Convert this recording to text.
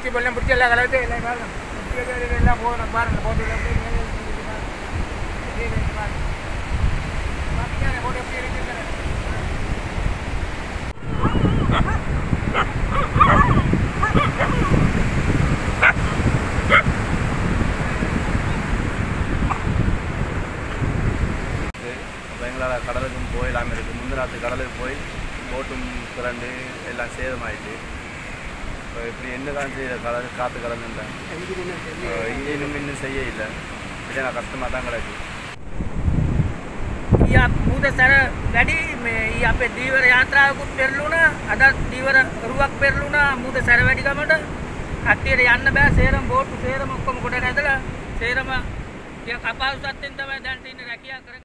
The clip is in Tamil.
குச்சி பள்ளம் பிடிச்சி எல்லாம் கலந்து எல்லாம் பாருங்க எல்லாம் போகணும் பாருங்க போட்டு போட்டு எப்படி இருக்குங்கிறேன். எங்களால் கடலுக்கும் போயிடாமல் இருக்குது. முந்தினாத்து கடலுக்கு போய் போட்டும் திரண்டு எல்லாம் சேதமாயிட்டு இப்போ இப்படி என்ன தான் செய்ய கடல் காற்று கடந்துட்டேன் இன்ஜினும் இன்னும் செய்ய இல்லை. இதே நான் கஷ்டமாக தான் கிடக்கு. මුද සැර වැඩි මේ අපේ දීවර යාත්‍රාවකුත් පෙරළුණා. අදත් දීවර රුවක් පෙරළුණා මුද සැර වැඩි ගමට. කට්ටියට යන්න බෑ. සේරම බෝට්ටු සේරම ඔක්කොම කොට නැදලා සේරම ටික අපහසුතාවයෙන් තමයි දැන් තියෙන රැකියාව කරන්නේ.